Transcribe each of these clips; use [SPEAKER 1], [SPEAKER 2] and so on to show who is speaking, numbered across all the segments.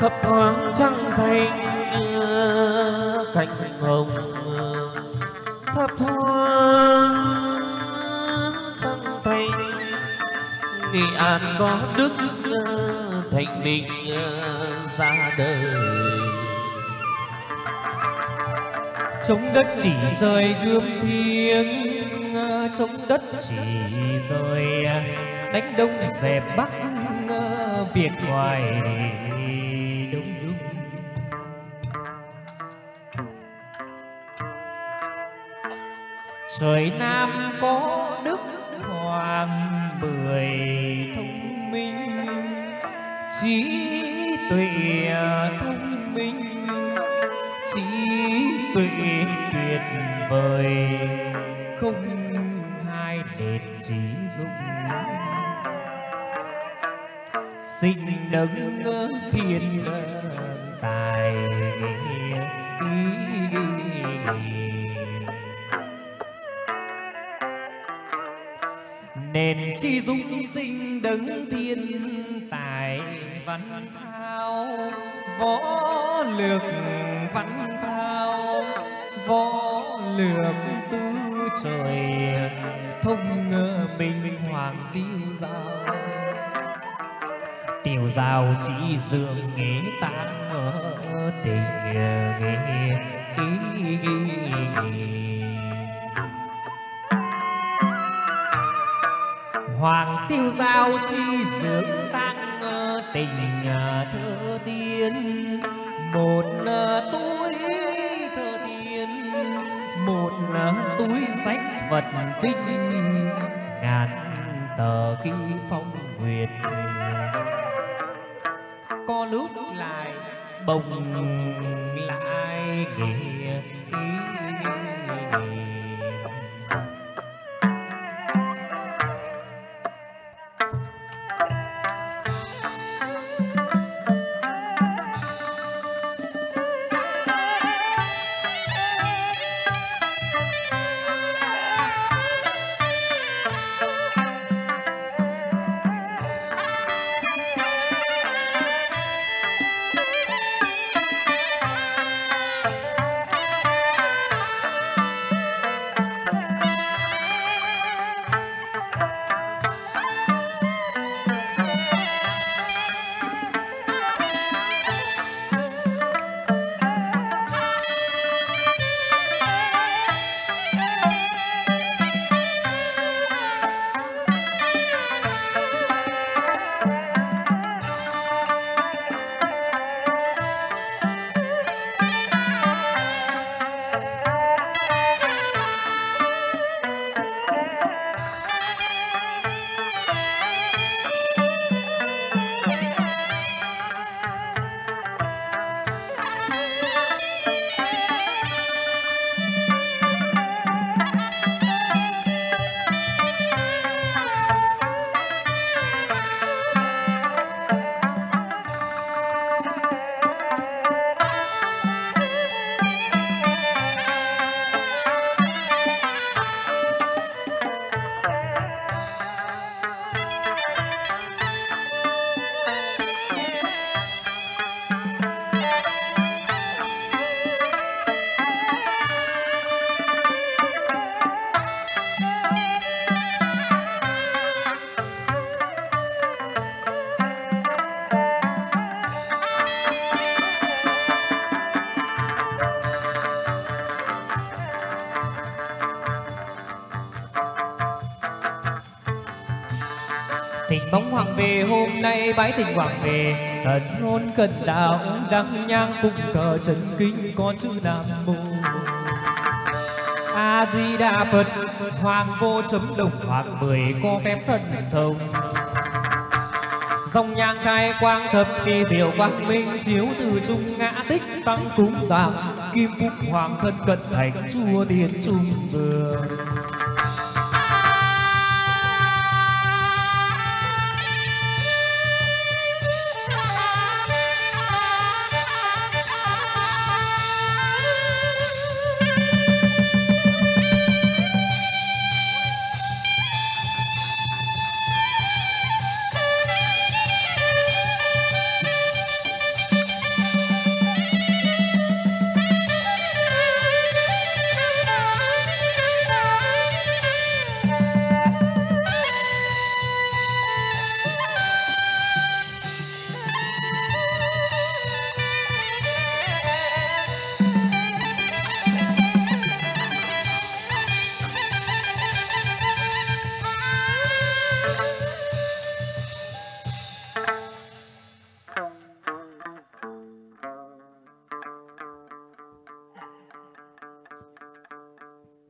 [SPEAKER 1] thấp thoáng trăng thanh cánh hồng, thấp thoáng trăng thanh. Nghệ An có đức Thanh Bình ra đời,
[SPEAKER 2] chống đất chỉ rời gươm thiêng, chống đất chỉ rời đánh đông dẹp bắc, Việt ngoài đông dung. Trời Nam có đức hoàng bưởi thông minh, trí tuệ thông minh, trí tuệ tuyệt vời, không hai đệt trí dụng. Sinh đấng thiên tài, nên chi dung sinh đấng thiên tài. Văn thao võ lược, văn thao võ lược tứ trời, thông minh hoàng tiêu giao. Tiêu giao chỉ dương nghĩa tán tình nghĩa. Hoàng tiêu giao chi dưỡng tăng tình thơ tiên, một túi thơ tiên, một túi sách vật kinh, ngàn tờ ký phong nguyệt. Có lúc lại bồng lại nghĩa. Thỉnh bóng hoàng về hôm nay bái thỉnh hoàng về, thần hôn cần đạo đăng nhang phụng thờ trấn kính có chữ Nam Mô A Di Đà Phật. Hoàng vô chấm đồng hoàng mười có phép thần thông, dòng nhang khai quang thập kỳ diệu quang minh, chiếu từ trung ngã tích tăng cúng dường, kim phúc hoàng thân cận thành chùa tiên trung vương.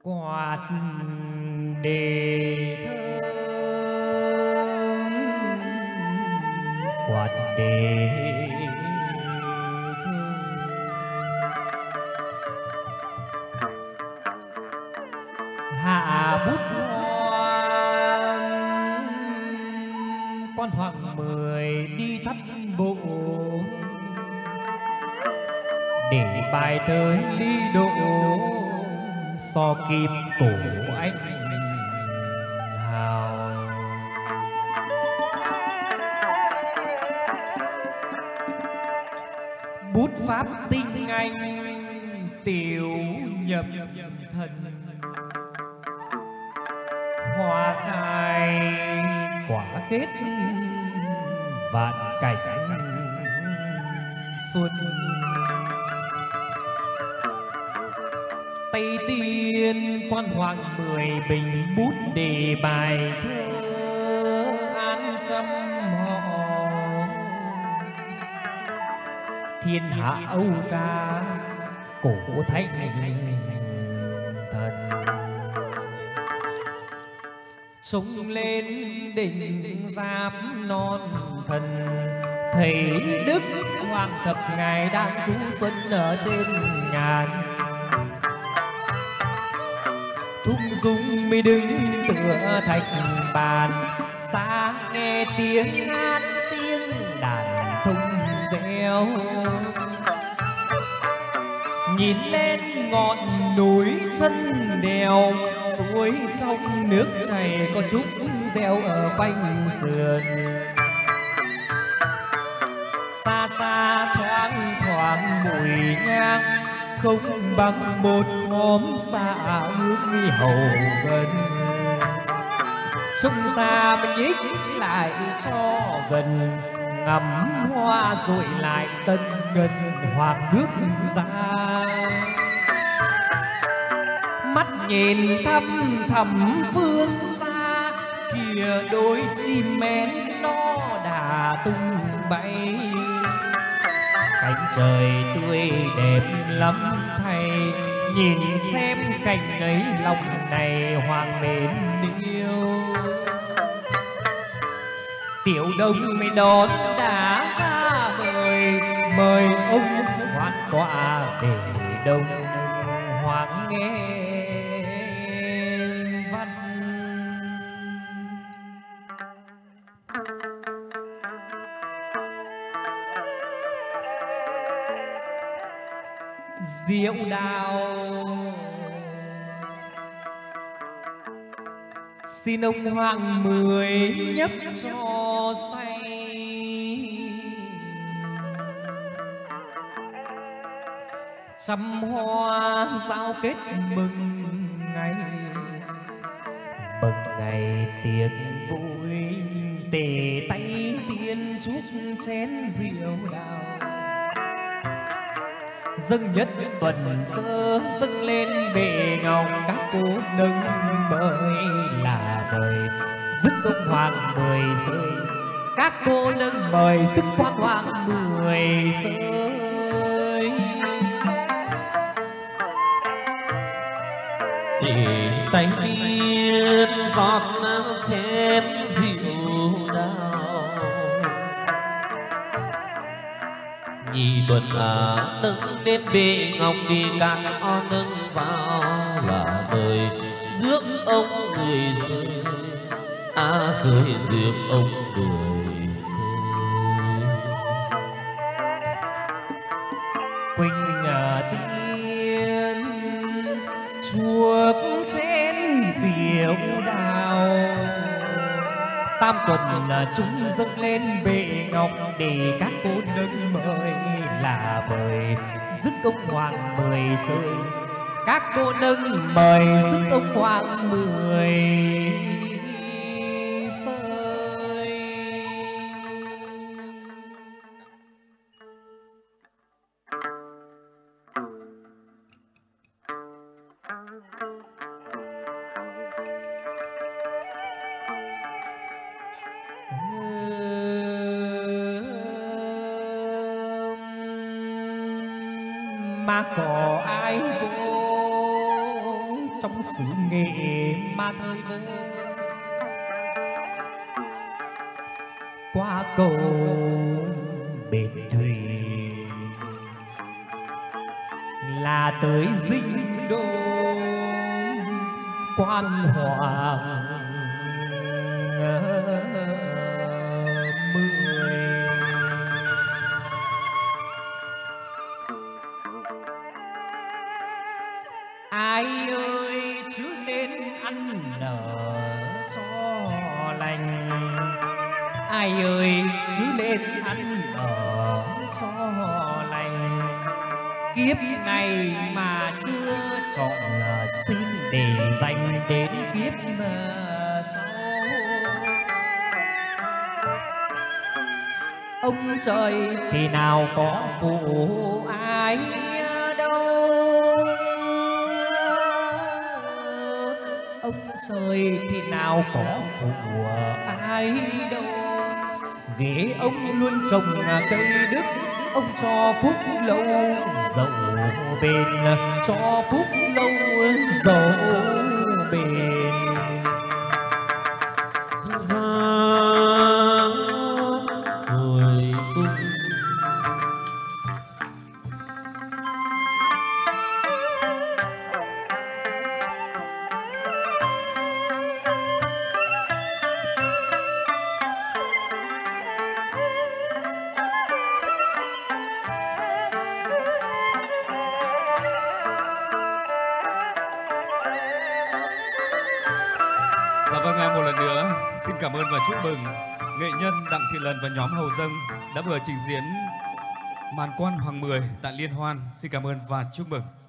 [SPEAKER 2] quạt đề thơm, quạt đề thơm. Hạ bút hoan quan hoàng mười đi thắt bộ, để bài tới ly độ so kim cổ anh hào. Bút pháp tinh anh tiểu nhập thần, hoa khai quả kết vạn cảnh xuân. Tây Tiên quan hoàng mười bình bút đề bài thơ an trăm họ, thiên hạ âu ca cổ thánh thần. Trông lên đỉnh giáp non thần, thấy đức hoàng thập ngài đang du xuân ở trên ngàn. Thung dung mi đứng tựa thạch bàn, xa nghe tiếng hát tiếng đàn thung reo. Nhìn lên ngọn núi chân đèo, suối trong nước chảy có trúc reo ở quanh sườn. Xa xa thoáng thoáng mùi nhang, không bằng một khóm xa hương hầu gần. Trông xa mình nhích lại cho gần, ngắm hoa rồi lại tân ngân hoàng bước ra. Mắt nhìn thăm thẳm phương xa, kìa đôi chim én nó đã tung bay. Cánh trời tươi đẹp lắm thay, nhìn xem cảnh ấy lòng này hoàng mến yêu. Tiểu Đông mới đón đã ra mời, mời ông hoan tọa để Đông hoàng nghe văn. Diệu đào xin ông hoàng mười nhấp cho say, trăm hoa giao kết mừng ngày, mừng ngày tiệc vui. Tề tay tiên chúc chén rượu đào, dâng nhất tuần sơ dâng lên bệ ngọc. Các cô nâng mời là mời dứt ông hoàng mười rơi, các cô nâng mời dứt quan hoàng mười rơi.
[SPEAKER 1] Để tay tiên giọt chén rượu đào, nhị tuần nâng đến bệ ngọc đi các o nâng vào là mời rước ông người rơi, rơi rước ông người rơi.
[SPEAKER 2] Quỳnh tiên chuộc chén rượu đào, tam tuần chúng dâng lên bệ ngọc để các cô nâng mời là mời dứt ông hoàng mười rơi. Các cô nâng mời dứt ông hoàng mười rơi. Mà có ai vô trong xứ Nghệ mà thời vô qua cầu bến thủy là tới dinh đô quan hoàng 10. Ai ơi chứ nên ăn nở cho lành, ai ơi chứ nên ăn ở cho lành. Kiếp này mà chưa chọn xin để dành đến kiếp sau. Ông trời thì nào có phụ ai đâu, ông trời thì nào có phụ ai đâu. Ghế ông luôn trồng cây đức, ông cho phúc lâu dậu bền, cho phúc lâu dậu bền.
[SPEAKER 1] Ra hồi tung
[SPEAKER 3] Một lần nữa xin cảm ơn và chúc mừng nghệ nhân Đặng Thị Lần và nhóm Hầu Dâng đã vừa trình diễn màn quan Hoàng 10 tại Liên Hoan. Xin cảm ơn và chúc mừng.